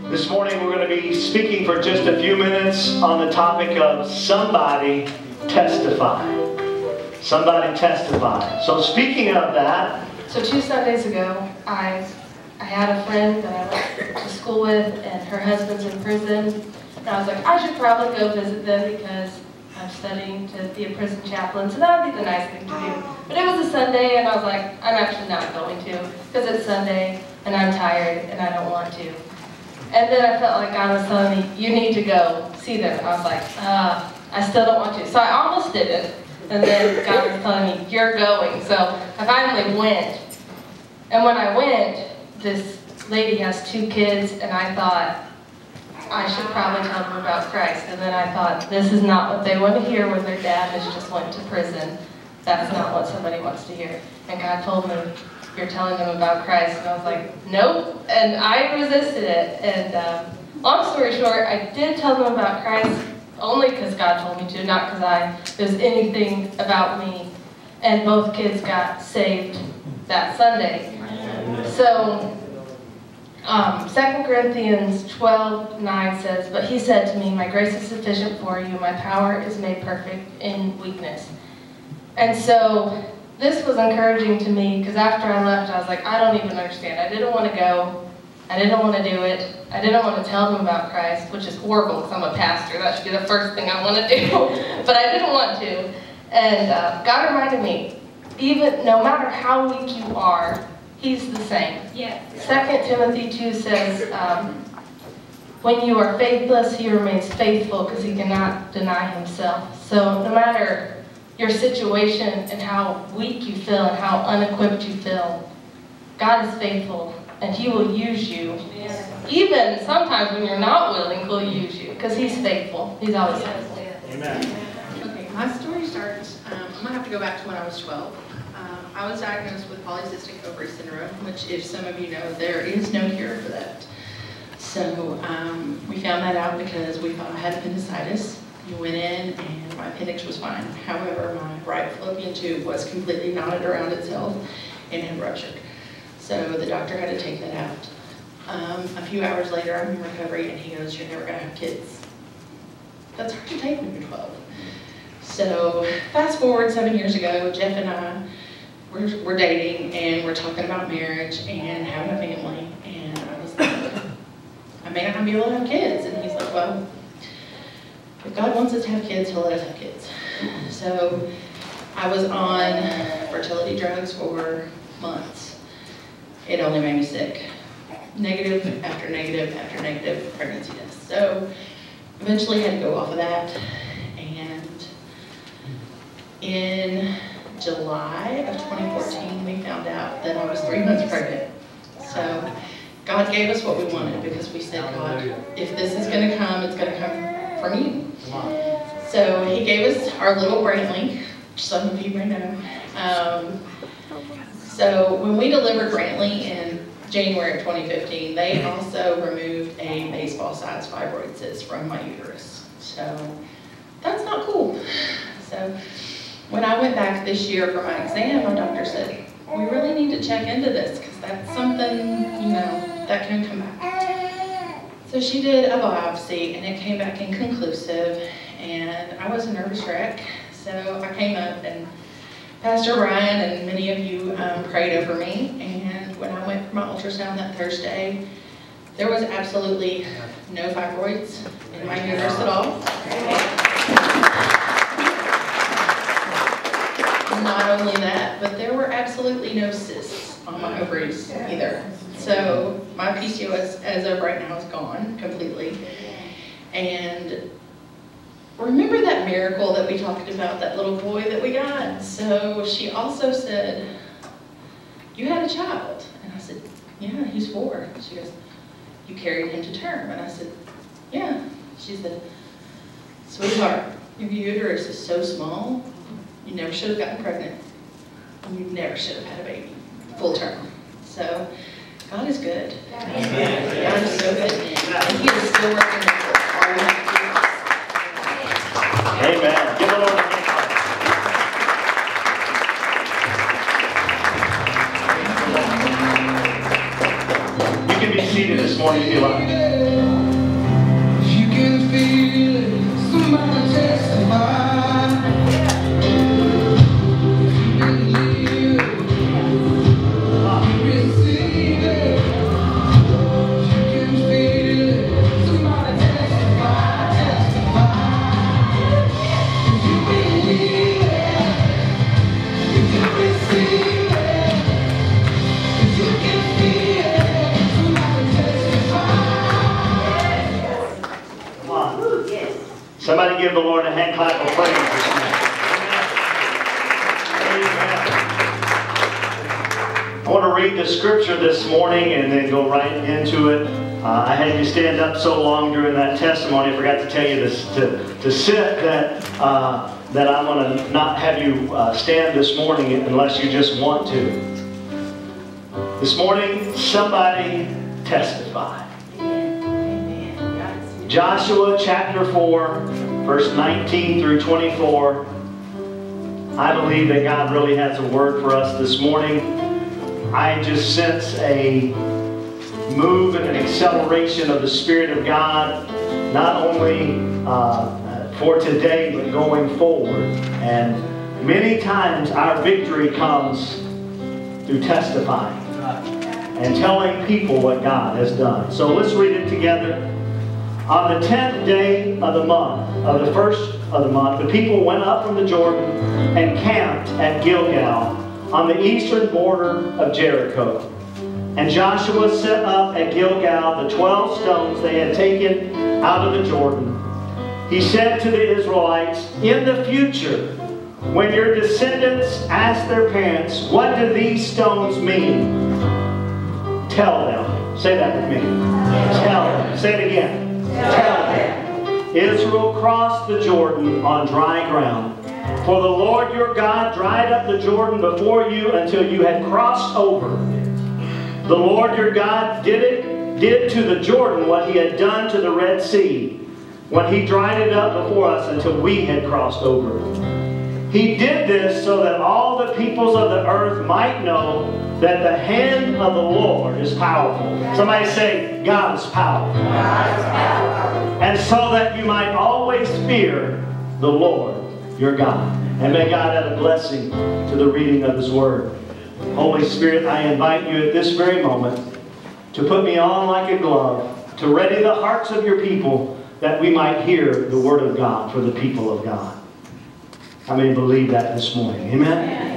This morning we're going to be speaking for just a few minutes on the topic of somebody testify. Somebody testify. So speaking of that. So 2 Sundays ago, I had a friend that I went to school with, and her husband's in prison. And I was like, I should probably go visit them because I'm studying to be a prison chaplain, so that would be the nice thing to do. But it was a Sunday, and I was like, I'm actually not going to because it's Sunday, and I'm tired, and I don't want to. And then I felt like God was telling me, you need to go see them. And I was like, I still don't want to. So I almost didn't. And then God was telling me, you're going. So I finally went. And when I went, this lady has 2 kids, and I thought, I should probably tell them about Christ. And then I thought, this is not what they want to hear when their dad has just went to prison. That's not what somebody wants to hear. And God told me, you're telling them about Christ. And I was like, nope. And I resisted it. And long story short, I did tell them about Christ only because God told me to, not because it was anything about me. And both kids got saved that Sunday. So 2 Corinthians 12:9 says, but he said to me, my grace is sufficient for you. My power is made perfect in weakness. And so this was encouraging to me because after I left, I was like, I don't even understand. I didn't want to go. I didn't want to do it. I didn't want to tell them about Christ, which is horrible because I'm a pastor. That should be the first thing I want to do. But I didn't want to. And God reminded me, even no matter how weak you are, He's the same. Yes. 2 Timothy 2 says, when you are faithless, He remains faithful because He cannot deny Himself. So no matter your situation and how weak you feel and how unequipped you feel, God is faithful and He will use you. Yes. Even sometimes when you're not willing, He'll use you because He's faithful. He's always faithful. Amen. Okay, my story starts, I'm going to have to go back to when I was 12. I was diagnosed with polycystic ovary syndrome, which, if some of you know, there is no cure for that. So we found that out because we thought I had appendicitis. We went in and my appendix was fine. However, my right fallopian tube was completely knotted around itself and had ruptured. So the doctor had to take that out. A few hours later, I'm in recovery, and he goes, you're never going to have kids. That's hard to take when you're 12. So fast forward 7 years ago, Jeff and I, we're dating, and we're talking about marriage and having a family. And I was like, I may not be able to have kids. And he's like, well, if God wants us to have kids, He'll let us have kids. So I was on fertility drugs for months. It only made me sick. Negative after negative after negative pregnancy tests. So eventually had to go off of that. And in July of 2014, we found out that I was 3 months pregnant. So God gave us what we wanted because we said, God, if this is going to come, it's going to come from you. So He gave us our little Brantley, which some of you may know. So when we delivered Brantley in January of 2015, they also removed a baseball-sized fibroid cyst from my uterus. So that's not cool. So when I went back this year for my exam, my doctor said, we really need to check into this because that's something, that can come back. So she did a biopsy, and it came back inconclusive, and I was a nervous wreck. So I came up, and Pastor Bryan and many of you prayed over me, and when I went for my ultrasound that Thursday, there was absolutely no fibroids in my uterus at all. Not only that, but there were absolutely no cysts on my ovaries either. So my PCOS as of right now is gone completely. And remember that miracle that we talked about, that little boy that we got? So she also said, you had a child. And I said, yeah, he's 4. She goes, you carried him to term. And I said, yeah. She said, sweetheart, your uterus is so small, you never should have gotten pregnant. And you never should have had a baby, full term. So God is good. Amen. God is so good. And He is still working with us. All we have to do is Amen. Give the Lord a hand. You can be seated this morning if you like. You can feel it, somebody testify. Somebody give the Lord a hand clap of praise this morning. I want to read the scripture this morning and then go right into it. I had you stand up so long during that testimony. I forgot to tell you this to sit that I'm going to not have you stand this morning unless you just want to. This morning, somebody testify. Joshua chapter 4, verse 19 through 24. I believe that God really has a word for us this morning. I just sense a move and an acceleration of the Spirit of God, not only for today, but going forward. And many times our victory comes through testifying and telling people what God has done. So let's read it together. On the 10th day of the month, of the first of the month, the people went up from the Jordan and camped at Gilgal on the eastern border of Jericho. And Joshua set up at Gilgal the 12 stones they had taken out of the Jordan. He said to the Israelites, "In the future, when your descendants ask their parents, 'What do these stones mean?' Tell them." Say that with me. Tell them. Say it again. Tell them. Israel crossed the Jordan on dry ground. For the Lord your God dried up the Jordan before you until you had crossed over. The Lord your God did to the Jordan what he had done to the Red Sea, when he dried it up before us until we had crossed over. He did this so that all the peoples of the earth might know that the hand of the Lord is powerful. Somebody say, God is powerful. God is powerful. And so that you might always fear the Lord your God. And may God add a blessing to the reading of his word. Holy Spirit, I invite you at this very moment to put me on like a glove, to ready the hearts of your people that we might hear the word of God for the people of God. How many believe that this morning? Amen?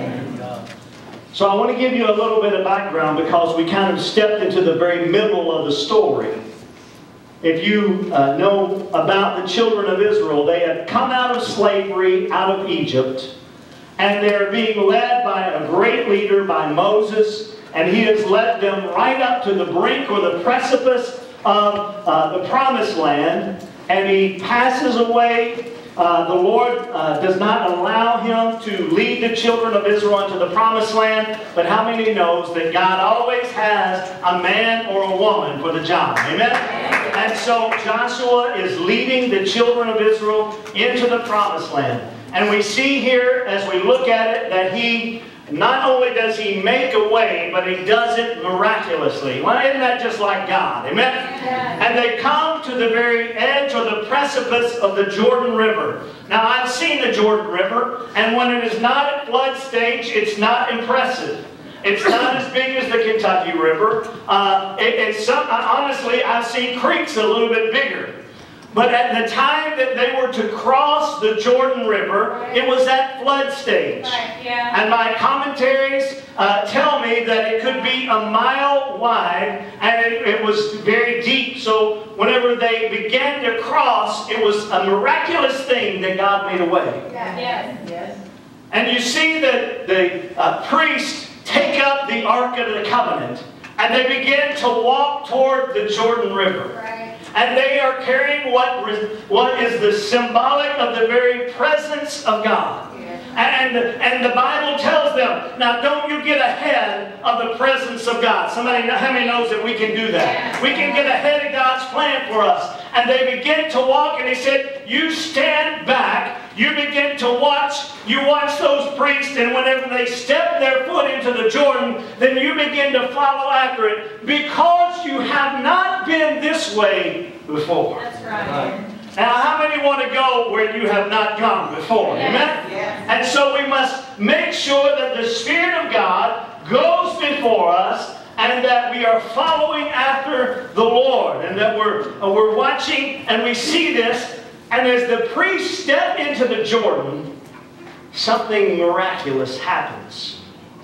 So I want to give you a little bit of background because we kind of stepped into the very middle of the story. If you know about the children of Israel, they had come out of slavery, out of Egypt, and they're being led by a great leader, by Moses, and he has led them right up to the brink or the precipice of the promised land, and he passes away. The Lord does not allow him to lead the children of Israel into the promised land, but how many knows that God always has a man or a woman for the job? Amen? And so Joshua is leading the children of Israel into the promised land. And we see here, as we look at it, that he not only does he make a way, but he does it miraculously. Well, isn't that just like God? Amen? And they come to the very edge or the precipice of the Jordan River. Now, I've seen the Jordan River, and when it is not at flood stage, it's not impressive. It's not as big as the Kentucky River. Honestly, I've seen creeks a little bit bigger. But at the time that they were to cross the Jordan River, it was at flood stage. And my commentaries tell me that it could be a mile wide, and it was very deep. So whenever they began to cross, it was a miraculous thing that God made a way. Yes. And you see that the priests take up the Ark of the Covenant, and they begin to walk toward the Jordan River. And they are carrying what is the symbolic of the very presence of God. And the Bible tells them, now don't you get ahead of the presence of God. Somebody, how many knows that we can do that? We can get ahead of God's plan for us. And they begin to walk, and he said, you stand back. You begin to watch. You watch those priests, and whenever they step their foot into the Jordan, then you begin to follow after it, because you have this way before. That's right. Now, how many want to go where you have not gone before? Yes. Amen? Yes. And so we must make sure that the Spirit of God goes before us and that we are following after the Lord and that we're watching and we see this. And as the priests step into the Jordan, something miraculous happens.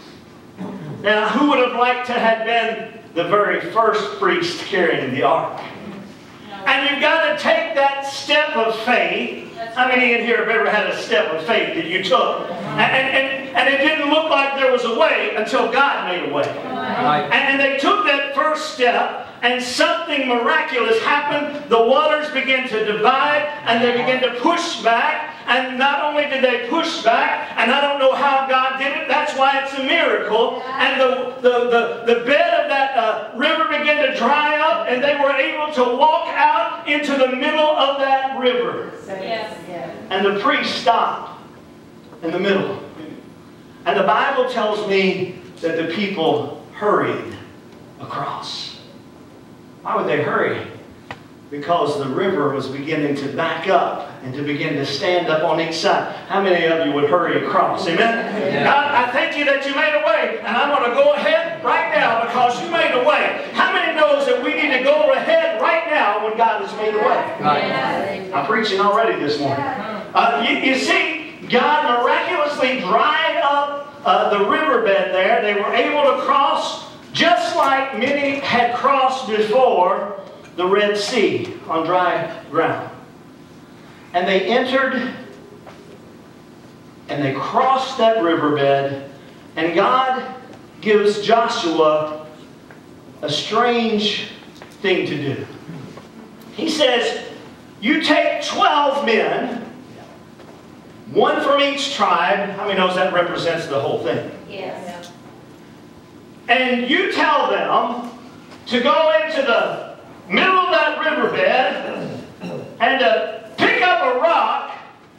Now, who would have liked to have been the very first priest carrying the ark? And you've got to take that step of faith. How many in here have ever had a step of faith that you took? And it didn't look like there was a way until God made a way. Right. And they took that first step, and something miraculous happened. The waters began to divide, and they began to push back. And not only did they push back, and I don't know how God did it, that's why it's a miracle. And the bed of that river began to dry up, and they were able to walk out into the middle of that river. Yes. And the priest stopped in the middle. And the Bible tells me that the people hurried across. Why would they hurry? Because the river was beginning to back up and to begin to stand up on each side. How many of you would hurry across? Amen? Yeah. God, I thank you that you made a way, and I'm going to go ahead right now because you made a way. How many knows that we need to go ahead right now when God has made a way? Right. I'm preaching already this morning. You see, God miraculously dried up the riverbed there. They were able to cross just like many had crossed before the Red Sea on dry ground. And they entered and they crossed that riverbed, and God gives Joshua a strange thing to do. He says, you take 12 men, one from each tribe. How many knows that represents the whole thing? Yes. And you tell them to go into the middle of that riverbed and to pick up a rock.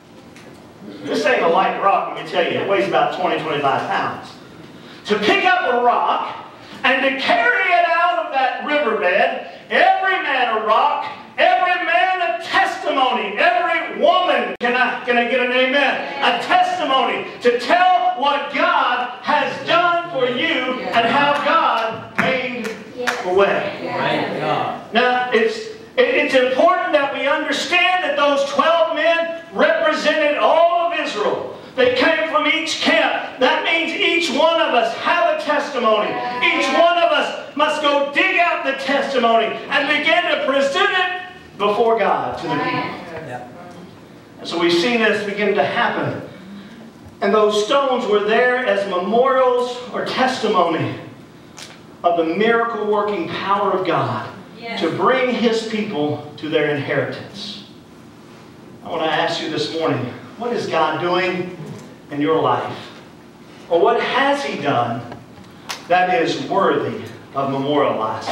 This ain't a light rock, let me tell you. It weighs about 20, 25 pounds. To pick up a rock and to carry it out of that riverbed, every man a rock, every man a testimony, every woman, can I get an amen? A testimony to tell what God has done for you and how God made a way. Right. God. Now, it's important that we understand that those 12 men represented all of Israel. They came from each camp. That means each one of us have a testimony. Each one of us must go dig out the testimony and begin to present it before God to the people. Yeah. And so we see this begin to happen. And those stones were there as memorials or testimony of the miracle-working power of God to bring His people to their inheritance. I want to ask you this morning, what is God doing in your life? Or what has He done that is worthy of memorializing?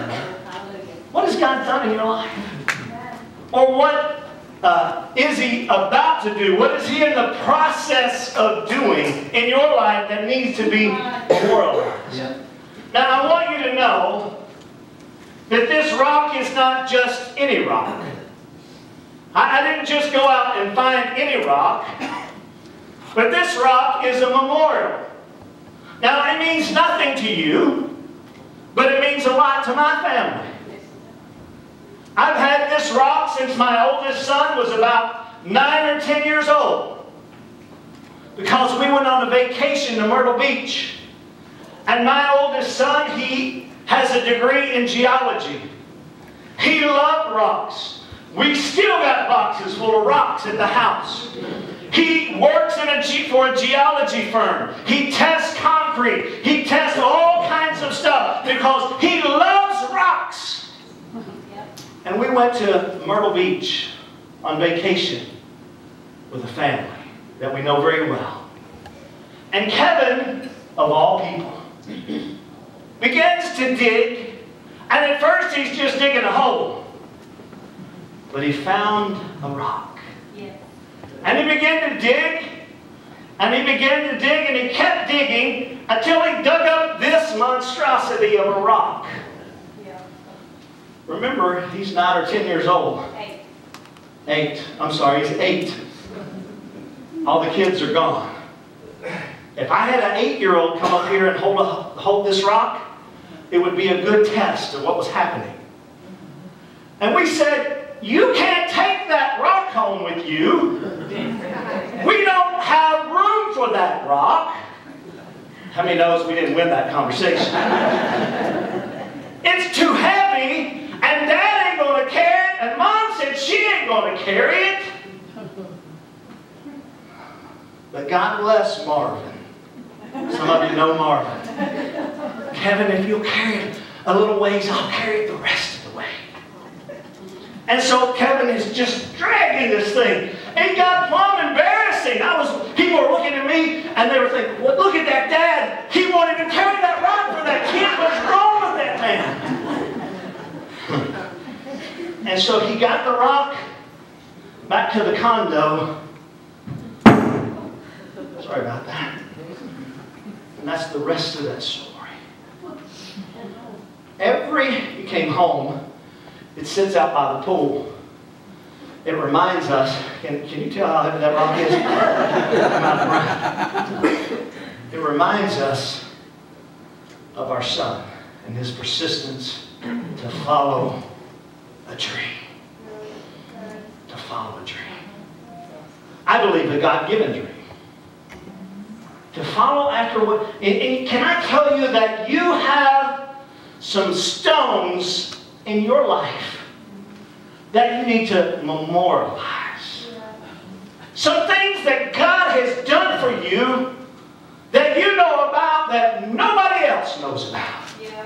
What has God done in your life? Or what is He about to do? What is He in the process of doing in your life that needs to be memorialized? Yeah. Now, I want you to know that this rock is not just any rock. I didn't just go out and find any rock, but this rock is a memorial. Now, it means nothing to you, but it means a lot to my family. I've had this rock since my oldest son was about 9 or 10 years old, because we went on a vacation to Myrtle Beach. And my oldest son, he has a degree in geology. He loved rocks. We still got boxes full of rocks at the house. He works for a geology firm. He tests concrete. He tests all kinds of stuff because he loves rocks. And we went to Myrtle Beach on vacation with a family that we know very well. And Kevin, of all people, begins to dig, and at first he's just digging a hole. But he found a rock. Yes. And he began to dig, and he began to dig, and he kept digging until he dug up this monstrosity of a rock. Yeah. Remember, he's 9 or 10 years old. 8. I'm sorry, he's 8. All the kids are gone. If I had an 8-year-old come up here and hold this rock, it would be a good test of what was happening. And we said, you can't take that rock home with you. We don't have room for that rock. How many knows we didn't win that conversation? It's too heavy, and Dad ain't going to carry it, and Mom said she ain't going to carry it. But God bless Marvin. Some of you know Marvin. Kevin, if you'll carry it a little ways, I'll carry it the rest of the way. And so Kevin is just dragging this thing. It got plumb embarrassing. People were looking at me, and they were thinking, well, look at that Dad. He won't even carry that rock for that kid. What's wrong with that man? And so he got the rock back to the condo. Sorry about that. And that's the rest of that story. He came home, it sits out by the pool. It reminds us, can you tell how heavy that rock is? It reminds us of our son and his persistence to follow a dream. To follow a dream. I believe a God-given dream. To follow after what... And can I tell you that you have some stones in your life that you need to memorialize. Some things that God has done for you that you know about that nobody else knows about.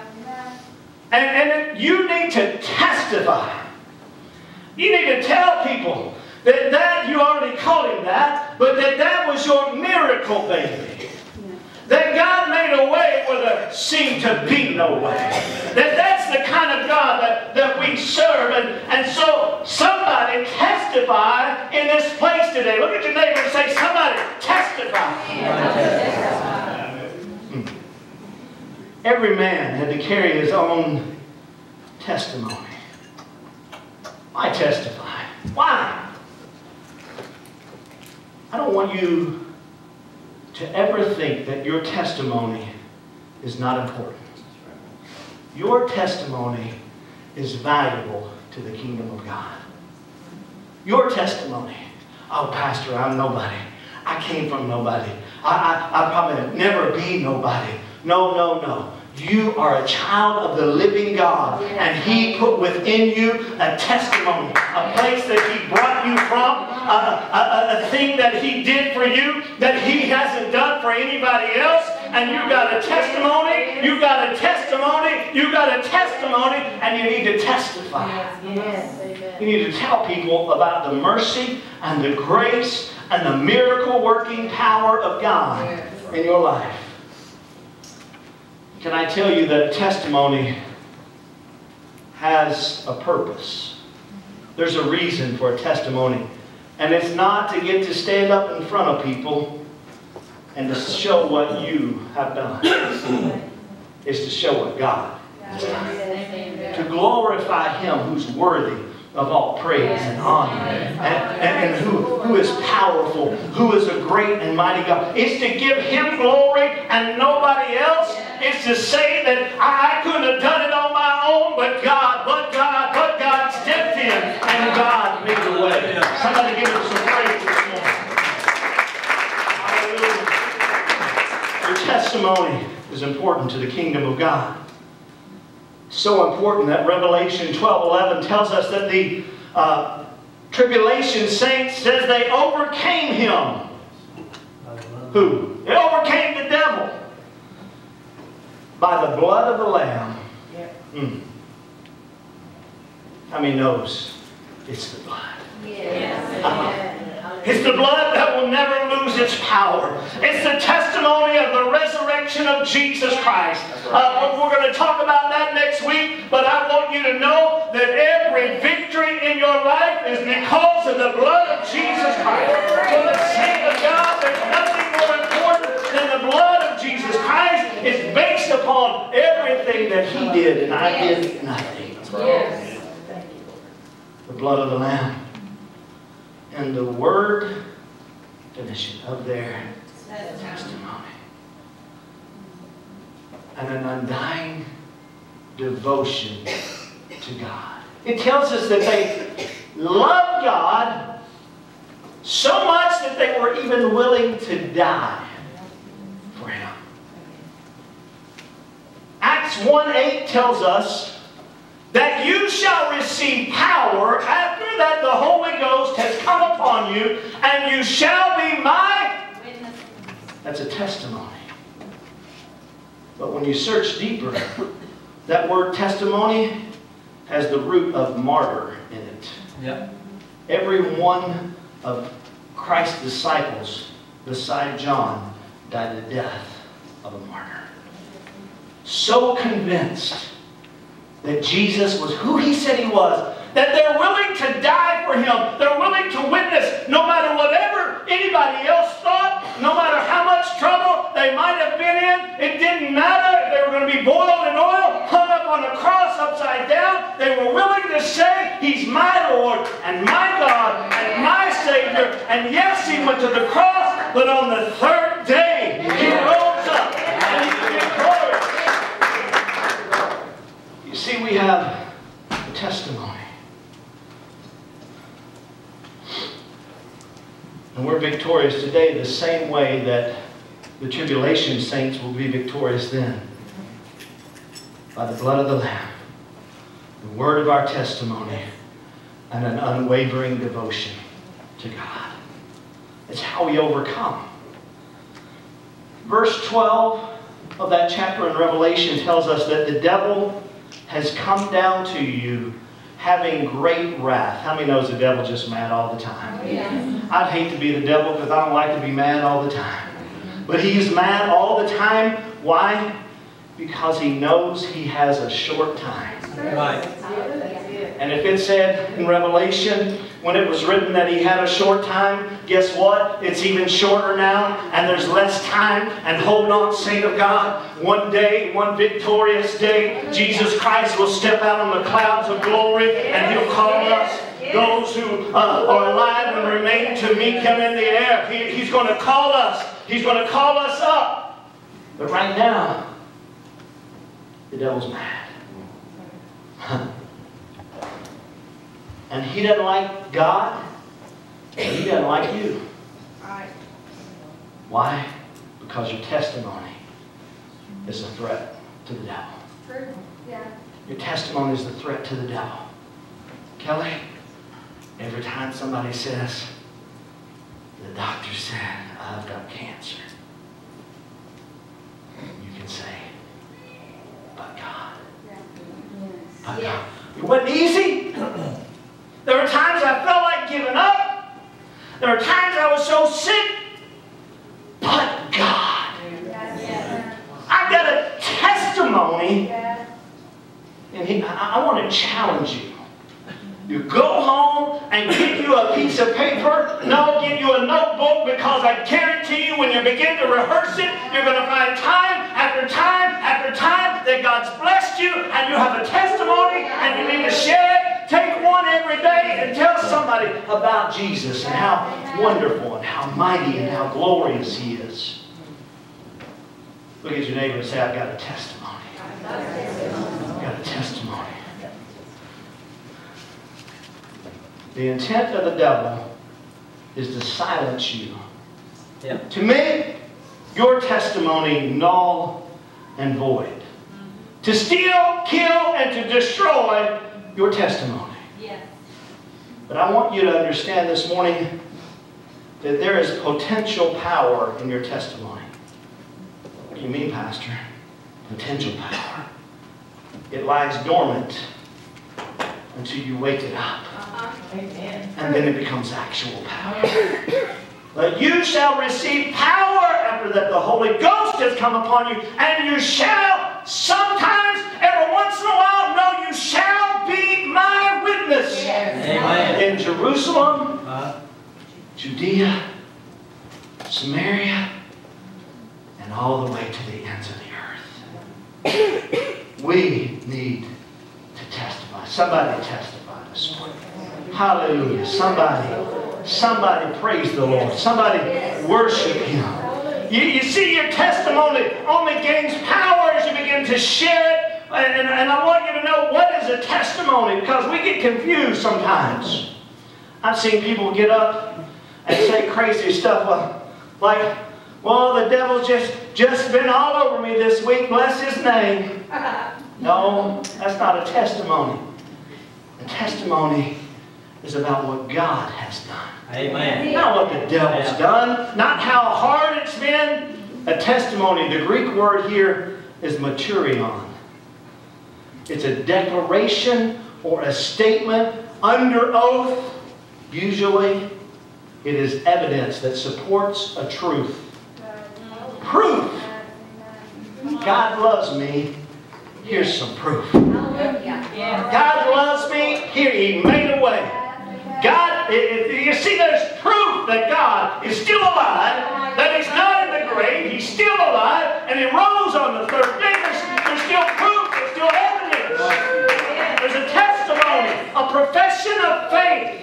And you need to testify. You need to tell people that you already called him that, but that was your miracle baby. That God made a way where there seemed to be no way. That's the kind of God that we serve. And so somebody testify in this place today. Look at your neighbor and say, somebody testify. Every man had to carry his own testimony. I testify. Why? I don't want you to ever think that your testimony is not important. Your testimony is valuable to the kingdom of God. Your testimony. Oh, Pastor, I'm nobody. I came from nobody. I probably never be nobody. No, no, no. You are a child of the living God, and He put within you a testimony, a place that He brought you from, a thing that He did for you that He hasn't done for anybody else. And you got a testimony, you got a testimony, you got a testimony, and you need to testify. You need to tell people about the mercy and the grace and the miracle working power of God in your life. Can I tell you that testimony has a purpose? There's a reason for a testimony. And it's not to get to stand up in front of people and to show what you have done. It's to show what God has done. To glorify Him who's worthy of all praise and honor. And who is powerful, who is a great and mighty God. It's to give Him glory and nobody else. It's to say that I couldn't have done it on my own, but God stepped in and God made the way. Somebody give Him some praise this morning. Hallelujah. Your testimony is important to the kingdom of God. So important that Revelation 12:11 tells us that the tribulation saints says they overcame him. Who? They overcame the devil by the blood of the Lamb. How many knows it's the blood? It's the blood that will never lose its power. It's the testimony of the resurrection of Jesus Christ. We're going to talk about that next week, but I want you to know that every victory in your life is because of the blood of Jesus Christ. For the sake of God, there's nothing more important than the blood of Jesus Christ. It's based upon everything that He did, and I did nothing. the blood of the Lamb, and the word, finish it, of their testimony. And an undying devotion to God. It tells us that they loved God so much that they were even willing to die for Him. Acts 1:8 tells us that you shall receive power after that the Holy Ghost has come upon you, and you shall be my witnesses. That's a testimony. But when you search deeper, that word testimony has the root of martyr in it. Yep. Every one of Christ's disciples, beside John, died the death of a martyr. So convinced that Jesus was who He said He was, that they're willing to die for Him. They're willing to witness no matter whatever anybody else thought, no matter how much trouble they might have been in. It didn't matter if they were going to be boiled in oil, hung up on a cross upside down. They were willing to say, He's my Lord and my God and my Savior. And yes, He went to the cross, but on the third day, He rose up and He's victorious. You see, we have a testimony. And we're victorious today the same way that the tribulation saints will be victorious then. By the blood of the Lamb, the word of our testimony, and an unwavering devotion to God. It's how we overcome. Verse 12 of that chapter in Revelation tells us that the devil has come down to you having great wrath. How many knows the devil just mad all the time? Yes. I'd hate to be the devil because I don't like to be mad all the time. But he's mad all the time. Why? Because he knows he has a short time. Right. And if it said in Revelation, when it was written that he had a short time, guess what? It's even shorter now, and there's less time. And hold on, saint of God, one day, one victorious day, Jesus Christ will step out on the clouds of glory, and He'll call us, those who are alive and remain, to meet Him in the air. He's going to call us. He's going to call us up. But right now, the devil's mad. And he doesn't like God, and he doesn't like you. Why? Because your testimony is a threat to the devil. Your testimony is the threat to the devil. Kelly, every time somebody says, the doctor said, I've got cancer, you can say, but God. But God. It wasn't easy. There were times I felt like giving up. There were times I was so sick. But God. I've got a testimony. And I want to challenge you. You go home and get you a piece of paper. No, get you a notebook, because I guarantee you when you begin to rehearse it, you're going to find time after time after time that God's blessed you and you have a testimony and you need to share it. Take one every day and tell somebody about Jesus and how wonderful and how mighty and how glorious He is. Look at your neighbor and say, I've got a testimony. I've got a testimony. The intent of the devil is to silence you. Yeah. To make your testimony null and void. To steal, kill, and to destroy your testimony. Yes. But I want you to understand this morning that there is potential power in your testimony. What do you mean, Pastor? Potential power. It lies dormant until you wake it up. And then it becomes actual power. But you shall receive power after that the Holy Ghost has come upon you, and you shall sometimes, every once in a while, no, you shall be my witness. Amen. In Jerusalem, Judea, Samaria, and all the way to the ends of the earth. We need to testify. Somebody testify this morning. Hallelujah. Somebody praise the Lord. Somebody worship Him. You see, your testimony only gains power as you begin to share it. And I want you to know, what is a testimony? Because we get confused sometimes. I've seen people get up and say crazy stuff like, well, the devil's just been all over me this week. Bless his name. No, that's not a testimony. A testimony is about what God has done. Amen. Not what the devil's done. Not how hard it's been. A testimony, the Greek word here is maturion. It's a declaration or a statement under oath. Usually, it is evidence that supports a truth. Proof. God loves me. Here's some proof. God loves me. Here, He made a way. God, you see, there's proof that God is still alive, that He's not in the grave, He's still alive, and He rose on the third day. There's still proof, there's still evidence. There's a testimony, a profession of faith.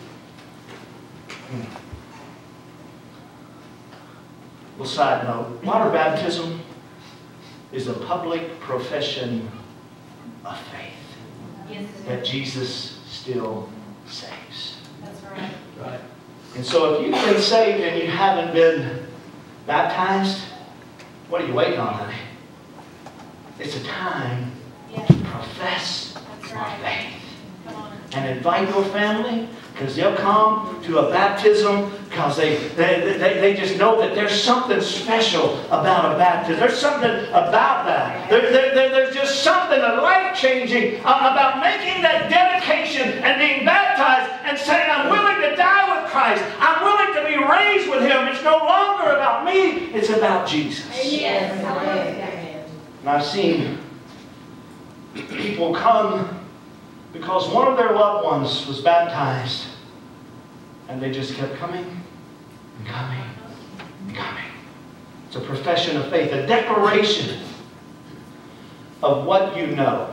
Well, side note, water baptism is a public profession of faith that Jesus still saves. That's right. Right. And so if you've been saved and you haven't been baptized, what are you waiting on, honey? It's a time to profess our faith. And invite your family, because they'll come to a baptism because they just know that there's something special about a baptism. There's something about that. There's just something life-changing about making that dedication and being baptized and saying, I'm willing to die with Christ. I'm willing to be raised with Him. It's no longer about me. It's about Jesus. Yes. And I've seen people come because one of their loved ones was baptized, and they just kept coming and coming and coming. It's a profession of faith, a declaration of what you know.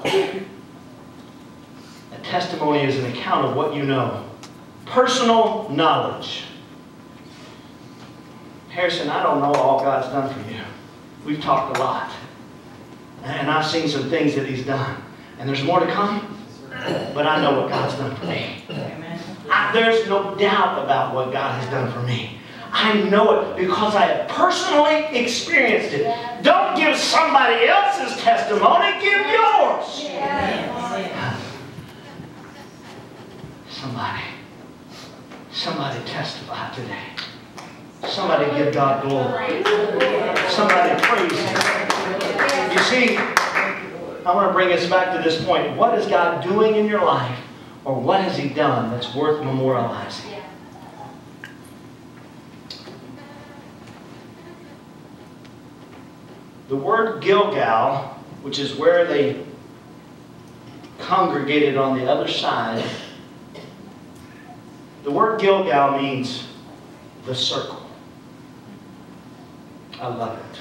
A testimony is an account of what you know. Personal knowledge. Harrison, I don't know all God's done for you. We've talked a lot. And I've seen some things that He's done. And there's more to come. But I know what God's done for me. There's no doubt about what God has done for me. I know it because I have personally experienced it. Don't give somebody else's testimony, give yours. Somebody testify today. Somebody give God glory. Somebody praise Him. You see, I want to bring us back to this point. What is God doing in your life? Or what has He done that's worth memorializing? The word Gilgal, which is where they congregated on the other side, the word Gilgal means the circle. I love it.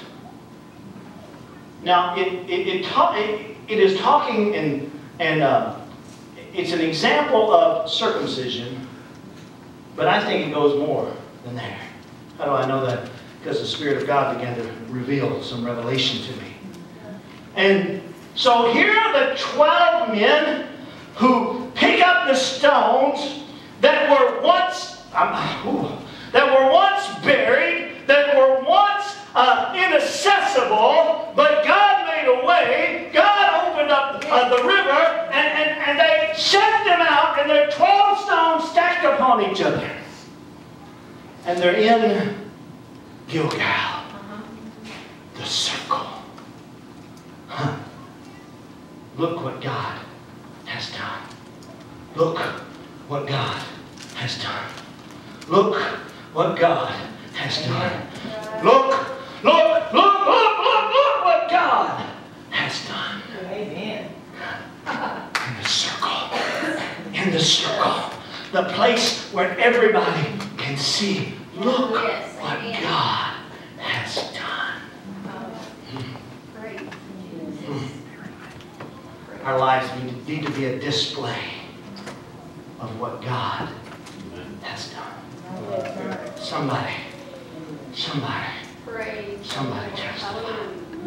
Now, it is talking and it's an example of circumcision, but I think it goes more than there. How do I know that? Because the Spirit of God began to reveal some revelation to me. And so here are the 12 men who pick up the stones that were once buried, that were once inaccessible, but God made a way. God opened up the river, and they set them out, and there are 12 stones stacked upon each other. And they're in Gilgal, the circle. Look what God has done. Look what God has done. Look what God has done. Look what God has done. Amen. In the circle. The place where everybody can see. Look what God has done. Our lives need to be a display of what God has done. Somebody testify.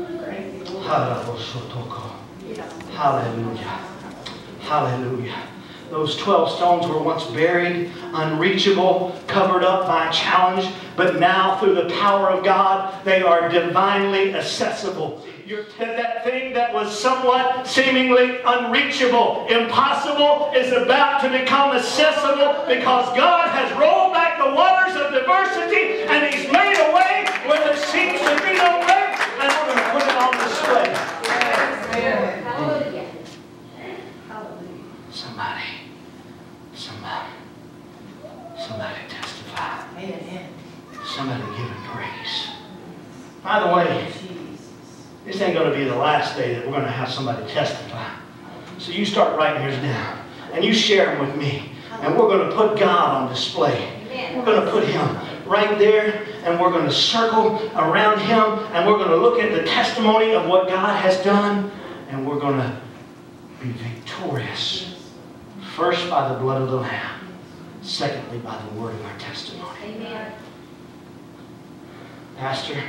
Hallelujah. Hallelujah. Those 12 stones were once buried, unreachable, covered up by a challenge, but now through the power of God, they are divinely accessible. That thing that was somewhat seemingly unreachable, impossible, is about to become accessible because God has rolled back the waters of diversity and He's made a way where there seems to be no way, and we're going to put it on display. Hallelujah. Somebody testify. Somebody give Him praise. By the way, this ain't going to be the last day that we're going to have somebody testify. So you start writing yours down. And you share them with me. And we're going to put God on display. We're going to put Him right there. And we're going to circle around Him. And we're going to look at the testimony of what God has done. And we're going to be victorious. First by the blood of the Lamb. Secondly by the word of our testimony. Amen. Pastor,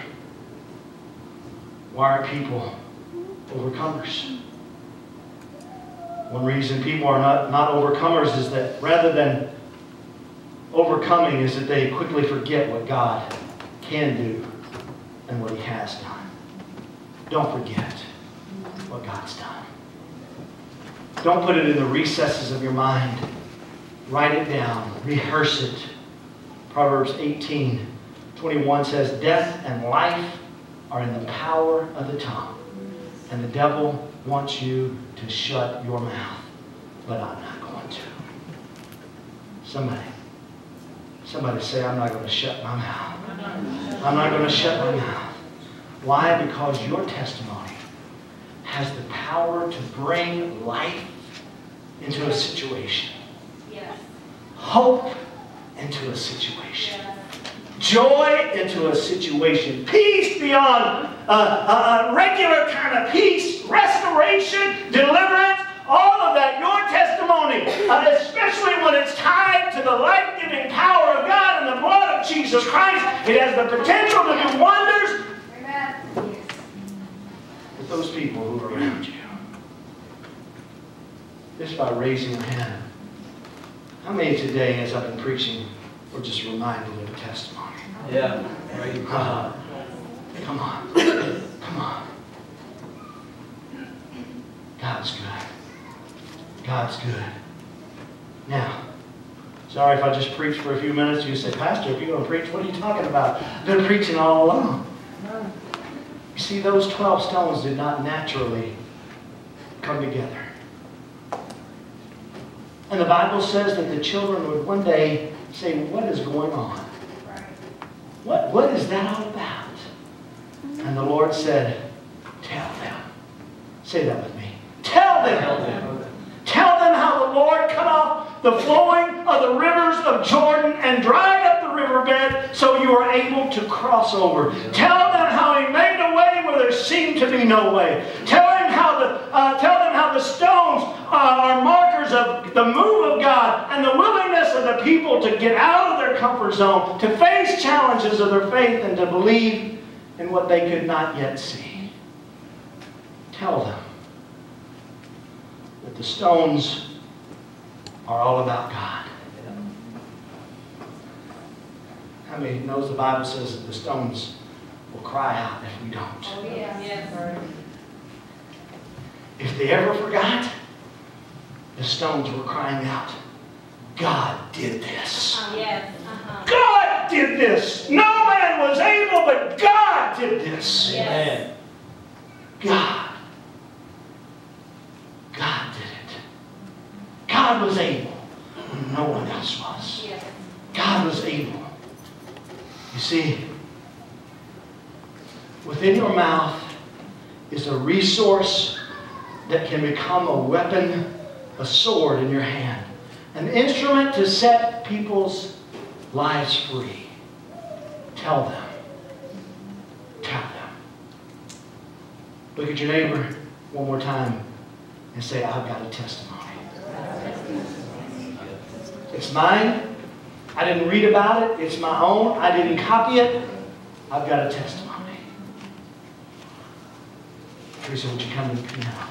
why are people overcomers? One reason people are not overcomers is that rather than overcoming is that they quickly forget what God can do and what He has done. Don't forget what God's done. Don't put it in the recesses of your mind. Write it down. Rehearse it. Proverbs 18:21 says, "Death and life are in the power of the tongue. And the devil wants you to shut your mouth. But I'm not going to." Somebody say, "I'm not going to shut my mouth." I'm not going to shut my mouth. Why? Because your testimony has the power to bring life into a situation. Yes. Hope into a situation. Joy into a situation. Peace beyond regular kind of peace. Restoration, deliverance, all of that. Your testimony, especially when it's tied to the life-giving power of God and the blood of Jesus Christ, it has the potential to do wonders with those people who are around you. Just by raising your hand. How many today, as I've been preaching, were just reminded of a testimony? Yeah. Come on. Come on. God's good. God's good. Now, sorry if I just preached for a few minutes. You say, "Pastor, if you're going to preach, what are you talking about? I've been preaching all along." You see, those 12 stones did not naturally come together. And the Bible says that the children would one day say, "What is going on? What is that all about?" And the Lord said, "Tell them." Say that with me. Tell them. Tell them how the Lord cut off the flowing of the rivers of Jordan and dried up the riverbed so you were able to cross over. Tell them how He made a way where there seemed to be no way. Tell them how the stones are markers of the move of God and the willingness of the people to get out of their comfort zone, to face challenges of their faith, and to believe in what they could not yet see. Tell them that the stones are all about God. How many knows the Bible says that the stones will cry out if we don't? Oh, yes. If they ever forgot, the stones were crying out, "God did this. Yes. God did this. No man was able, but God did this." Amen. God did it. God was able when no one else was. Yes. God was able. You see, within your mouth is a resource that can become a weapon, a sword in your hand, an instrument to set people's lives free. Tell them. Tell them. Look at your neighbor one more time and say, "I've got a testimony." It's mine. I didn't read about it. It's my own. I didn't copy it. I've got a testimony. Teresa, would you come with me now?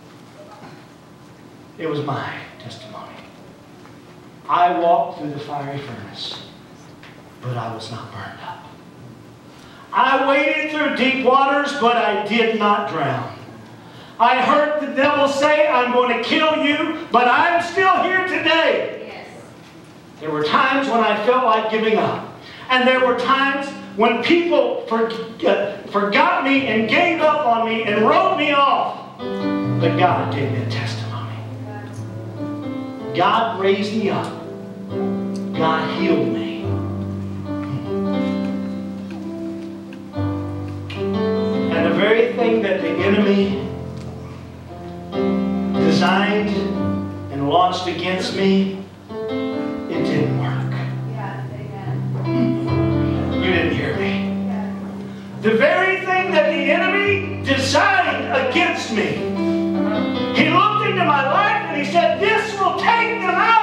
It was my testimony. I walked through the fiery furnace, but I was not burned up. I waded through deep waters, but I did not drown. I heard the devil say, I'm going to kill you, but I'm still here today. Yes. There were times when I felt like giving up. And there were times when people forgot me and gave up on me and wrote me off. But God gave me a testimony. God raised me up. God healed me. And the very thing that the enemy designed and launched against me, it didn't work. You didn't hear me. The very thing that the enemy designed against me, he looked into my life and he said, this will take them out.